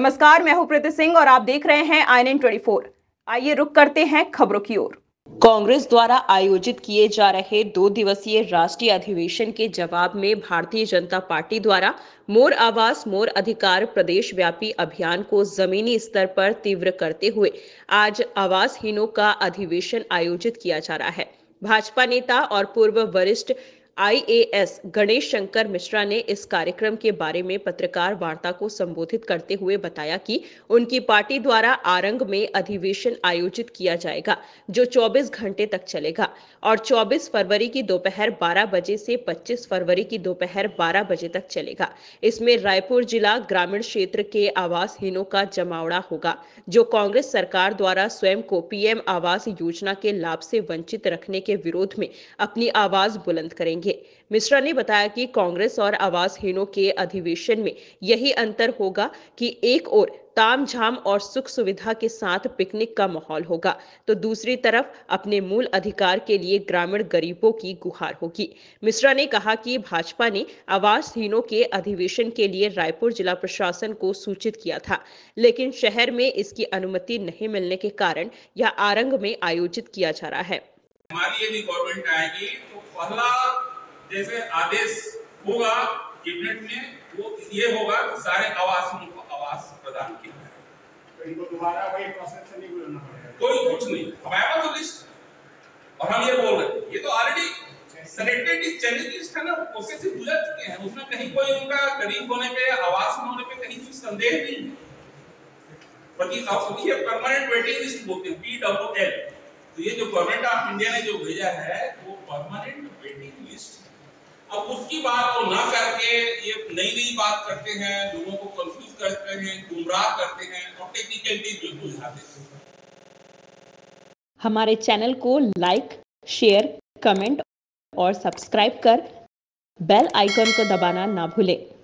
नमस्कार, मैं हूं प्रीति सिंह और आप देख रहे हैं INN 24। आइए रुक करते हैं खबरों की ओर। कांग्रेस द्वारा आयोजित किए जा रहे 2 दिवसीय राष्ट्रीय अधिवेशन के जवाब में भारतीय जनता पार्टी द्वारा मोर आवाज मोर अधिकार प्रदेश व्यापी अभियान को जमीनी स्तर पर तीव्र करते हुए आज आवासहीनों का अधिवेशन आयोजित किया जा रहा है। भाजपा नेता और पूर्व वरिष्ठ IAS गणेश शंकर मिश्रा ने इस कार्यक्रम के बारे में पत्रकार वार्ता को संबोधित करते हुए बताया कि उनकी पार्टी द्वारा आरंग में अधिवेशन आयोजित किया जाएगा जो 24 घंटे तक चलेगा और 24 फरवरी की दोपहर 12 बजे से 25 फरवरी की दोपहर 12 बजे तक चलेगा। इसमें रायपुर जिला ग्रामीण क्षेत्र के आवासहीनों का जमावड़ा होगा जो कांग्रेस सरकार द्वारा स्वयं को PM आवास योजना के लाभ से वंचित रखने के विरोध में अपनी आवाज बुलंद करेंगे। मिश्रा ने बताया कि कांग्रेस और आवासहीनों के अधिवेशन में यही अंतर होगा कि एक ओर तामझाम और सुख सुविधा के साथ पिकनिक का माहौल होगा तो दूसरी तरफ अपने मूल अधिकार के लिए ग्रामीण गरीबों की गुहार होगी। मिश्रा ने कहा कि भाजपा ने आवासहीनों के अधिवेशन के लिए रायपुर जिला प्रशासन को सूचित किया था, लेकिन शहर में इसकी अनुमति नहीं मिलने के कारण यह आरंग में आयोजित किया जा रहा है। हमारी यदि गवर्नमेंट आएगी तो पहला जैसे आदेश होगा कैबिनेट में वो ये होगा कि सारे आवासियों को आवास प्रदान किया जाए। तो इनको दोबारा वही प्रोसेस से नहीं गुजरना पड़ेगा। कोई कुछ नहीं, हमारे पास तो लिस्ट और हम ये बोल रहे हैं ये तो ऑलरेडी सेलेक्टेड चैलेंज लिस्ट है ना, प्रोसेस से गुजर चुके हैं, उसमें कहीं कोई उनका गरीब होने पे आवास होने पे कहीं कुछ संदेह नहीं है। बल्कि आप ये परमानेंट वेटिंग लिस्ट बोलते हैं PWL। तो ये जो गवर्नमेंट ऑफ इंडिया ने जो भेजा है वो परमानेंट वेटिंग लिस्ट। अब उसकी बात तो ना करके ये नई नई बात करते हैं, लोगों को कंफ्यूज करते हैं, गुमराह करते हैं और टेक्निकलिटीज बिल्कुल बुझाते हैं। हमारे चैनल को लाइक, शेयर, कमेंट और सब्सक्राइब कर बेल आइकन को दबाना ना भूलें।